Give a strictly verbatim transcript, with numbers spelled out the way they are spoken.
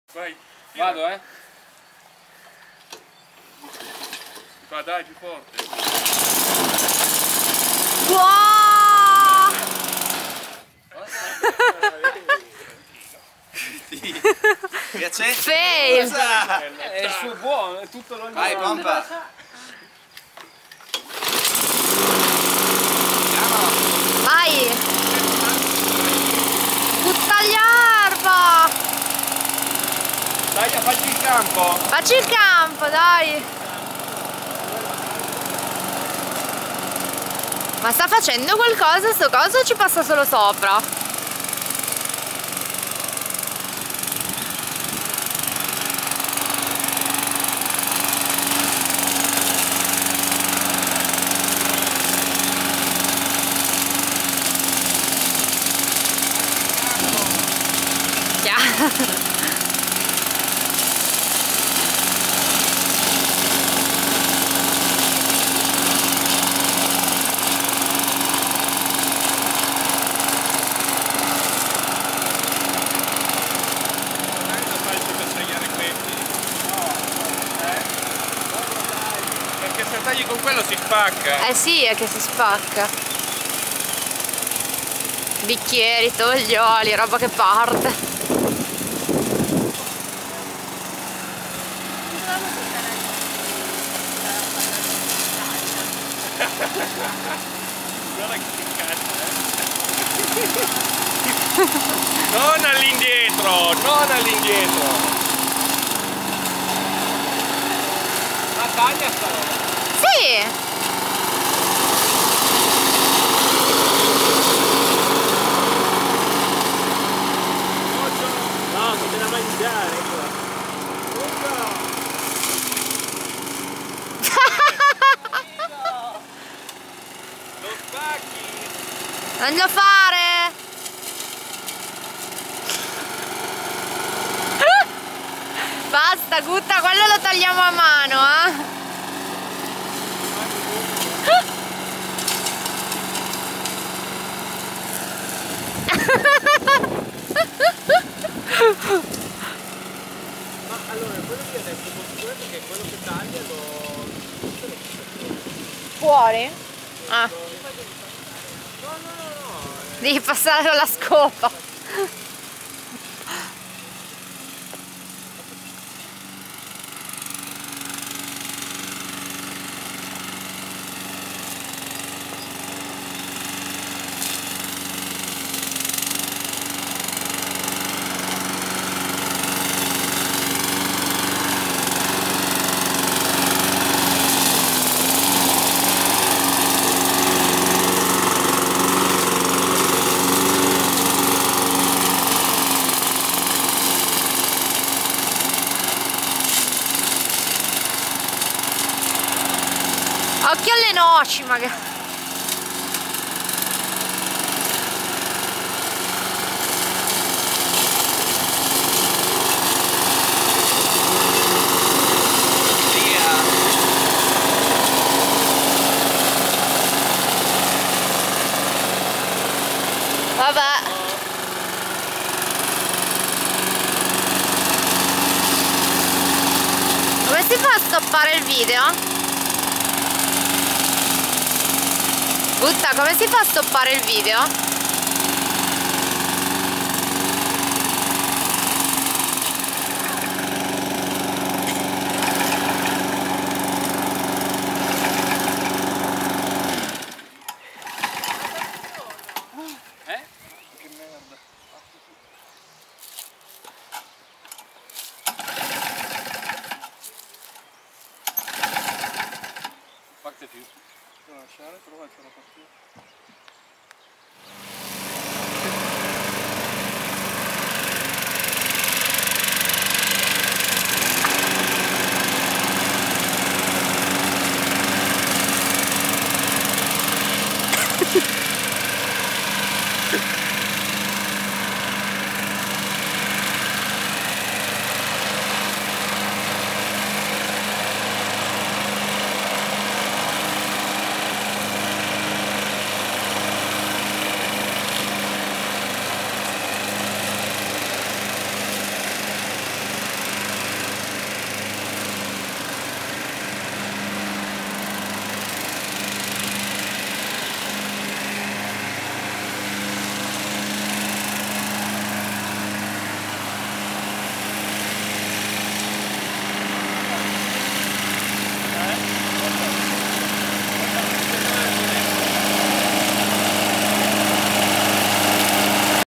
Vai, tira. Vado, eh? Va, dai, più forte. Wow! Piace? Fail! È il suo buono, è tutto l'olio. Vai, pompa! Vai! Tutta l'erba! Dai, facci il campo! Facci il campo, dai! Ma sta facendo qualcosa sto coso o ci passa solo sopra? Se tagli con quello si spacca. Eh sì, è che si spacca. Bicchieri, toglioli, roba che parte. Guarda che cazzo, eh. Non all'indietro, non all'indietro. Ma taglia sta roba! Sì! No, non te la mangiare qua! Lo spacchi. Non lo fare! Basta, Gutta, quello lo tagliamo a mano, eh! Ma allora, quello che ho detto, considerato che quello che taglia lo... Fuori? Ah, No, no, no, no! devi passare con la scopa. Occhio alle noci, magari. Vabbè. Come si fa a stoppare il video? Butta, come si fa a stoppare il video? Eh? Che merda! Parte più. Devo lasciare, però vai a fare la partita.